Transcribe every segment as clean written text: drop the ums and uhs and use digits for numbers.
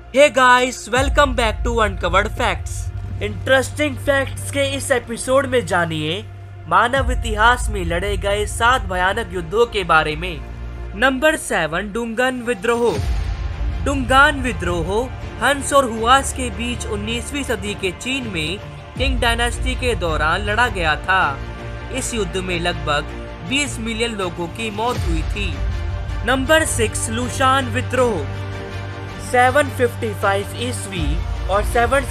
Hey guys, welcome back to uncovered facts. Interesting facts के इस episode में जानिए मानव इतिहास में लड़े गए 7 भयानक युद्धों के बारे में। नंबर 7, डुंगन विद्रोह। डुंगान विद्रोह हंस और हुआस के बीच 19वीं सदी के चीन में किंग डायनेस्टी के दौरान लड़ा गया था। इस युद्ध में लगभग 20 मिलियन लोगों की मौत हुई थी। नंबर 6, लुशान विद्रोह। 755 ईस्वी और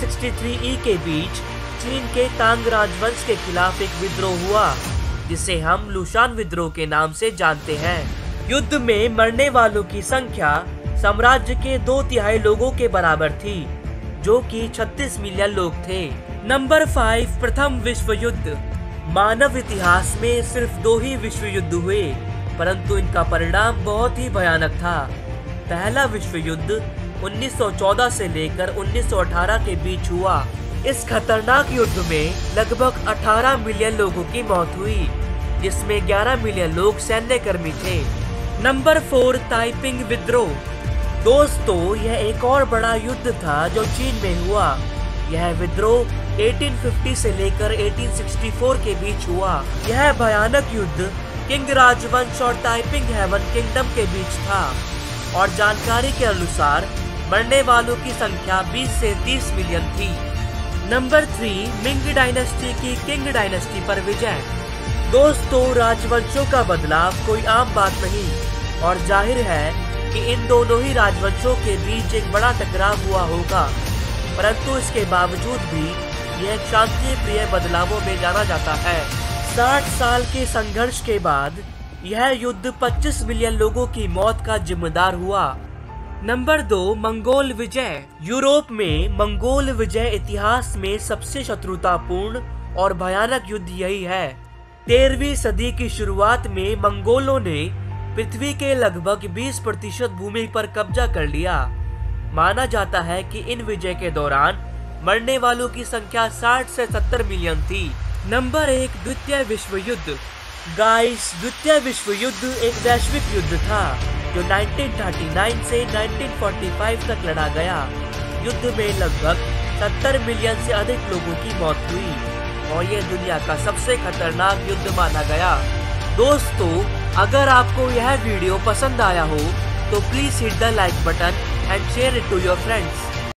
763 ई के बीच चीन के तांग राजवंश के खिलाफ एक विद्रोह हुआ, जिसे हम लुशान विद्रोह के नाम से जानते हैं। युद्ध में मरने वालों की संख्या साम्राज्य के 2/3 लोगों के बराबर थी, जो कि 36 मिलियन लोग थे। नंबर 5, प्रथम विश्व युद्ध। मानव इतिहास में सिर्फ 2 ही विश्व युद्ध हुए, परंतु इनका परिणाम बहुत ही भयानक था। पहला विश्व युद्ध 1914 से लेकर 1918 के बीच हुआ। इस खतरनाक युद्ध में लगभग 18 मिलियन लोगों की मौत हुई, जिसमें 11 मिलियन लोग सैन्य कर्मी थे। नंबर 4, ताइपिंग विद्रोह। दोस्तों, यह एक और बड़ा युद्ध था जो चीन में हुआ। यह विद्रोह 1850 से लेकर 1864 के बीच हुआ। यह भयानक युद्ध किंग राजवंश और ताइपिंग हेवन किंगडम के बीच था, और जानकारी के अनुसार मरने वालों की संख्या 20 से 30 मिलियन थी। नंबर 3, मिंग डायनेस्टी की किंग डायनेस्टी पर विजय। दोस्तों, राजवंशों का बदलाव कोई आम बात नहीं, और जाहिर है कि इन दोनों ही राजवंशों के बीच एक बड़ा टकराव हुआ होगा, परंतु इसके बावजूद भी यह एक शांति प्रिय बदलावों में जाना जाता है। 60 साल के संघर्ष के बाद यह युद्ध 25 मिलियन लोगों की मौत का जिम्मेदार हुआ। नंबर 2, मंगोल विजय। यूरोप में मंगोल विजय इतिहास में सबसे शत्रुतापूर्ण और भयानक युद्ध यही है। 13वीं सदी की शुरुआत में मंगोलों ने पृथ्वी के लगभग 20% भूमि पर कब्जा कर लिया। माना जाता है कि इन विजय के दौरान मरने वालों की संख्या 60 से 70 मिलियन थी। नंबर 1, द्वितीय विश्व युद्ध। गाइस, द्वितीय विश्व युद्ध एक वैश्विक युद्ध था जो 1939 से 1945 तक लड़ा गया। युद्ध में लगभग 70 मिलियन से अधिक लोगों की मौत हुई, और यह दुनिया का सबसे खतरनाक युद्ध माना गया। दोस्तों, अगर आपको यह वीडियो पसंद आया हो तो please hit the like button and share it to your friends.